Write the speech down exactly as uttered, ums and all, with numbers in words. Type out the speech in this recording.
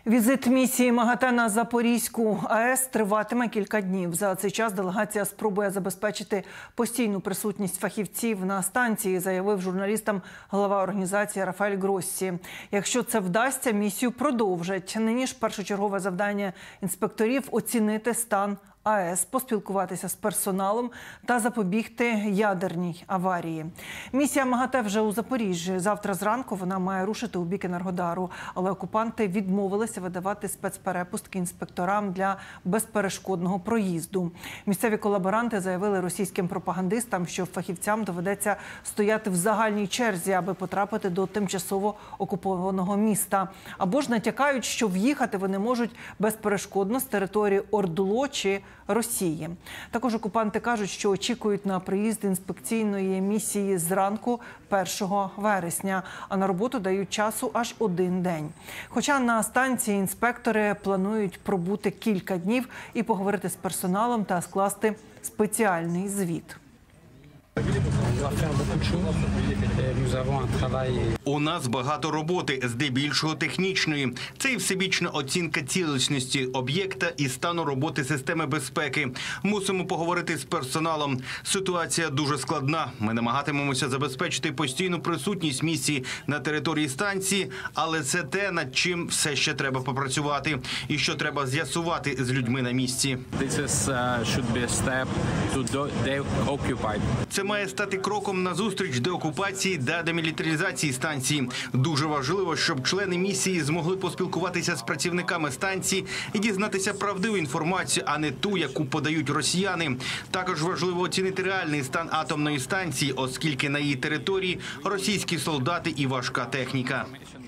Візит місії МАГАТЕ на Запорізьку АЕС триватиме кілька днів. За цей час делегація спробує забезпечити постійну присутність фахівців на станції, заявив журналістам голова організації Рафаель Гроссі. Якщо це вдасться, місію продовжать. Нині ж першочергове завдання інспекторів – оцінити стан АЕС, поспілкуватися з персоналом та запобігти ядерній аварії. Місія МАГАТЕ вже у Запоріжжі. Завтра зранку вона має рушити у бік Енергодару, але окупанти відмовилися видавати спецперепустки інспекторам для безперешкодного проїзду. Місцеві колаборанти заявили російським пропагандистам, що фахівцям доведеться стояти в загальній черзі, аби потрапити до тимчасово окупованого міста. Або ж натякають, що в'їхати вони можуть безперешкодно з території ОРДЛО чи Росії. Також окупанти кажуть, що очікують на приїзд інспекційної місії зранку першого вересня, а на роботу дають часу аж один день. Хоча на станції інспектори планують пробути кілька днів і поговорити з персоналом та скласти спеціальний звіт. У нас багато роботи, здебільшого технічної. Це і всебічна оцінка цілісності об'єкта і стану роботи системи безпеки. Мусимо поговорити з персоналом. Ситуація дуже складна. Ми намагатимемося забезпечити постійну присутність місії на території станції, але це те, над чим все ще треба попрацювати і що треба з'ясувати з людьми на місці. Це має стати кроком назустріч деокупації та демілітаризації станції. Дуже важливо, щоб члени місії змогли поспілкуватися з працівниками станції і дізнатися правдиву інформацію, а не ту, яку подають росіяни. Також важливо оцінити реальний стан атомної станції, оскільки на її території російські солдати і важка техніка.